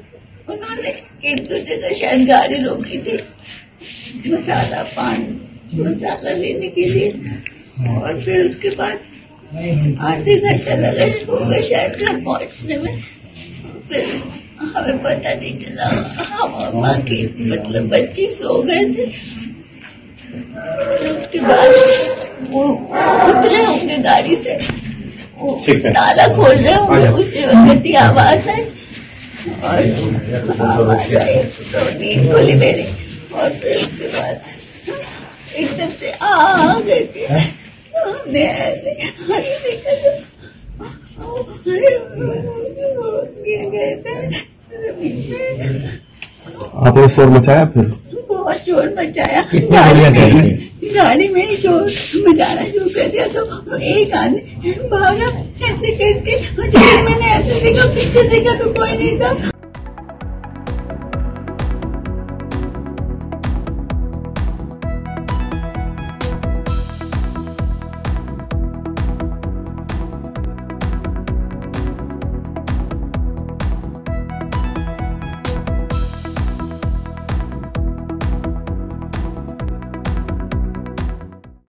उन्होंने एक दो जगह शायद गाड़ी रोकी थी मसाला लेने के लिए, और फिर उसके बाद आधे घंटा लगा होगा शायद घर पहुंचने में। फिर हमें पता नहीं चला, हम और बाकी मतलब बच्चे सो गए थे। फिर उसके बाद वो उतरे होंगे गाड़ी से, वो ताला खोल रहे होंगे, उसी वक्त आवाज आई और आवाज आई तो नींद खोली मेरी। और फिर उसके बाद एकदम से आ गए थे, हमने देखा आपने शोर मचाया? फिर बहुत शोर मचाया, गाड़ी में शोर मचाना शुरू कर दिया। तो एक आदमी भागा ऐसे करके, मैंने ऐसे देखा, पीछे देखा तो कोई नहीं था।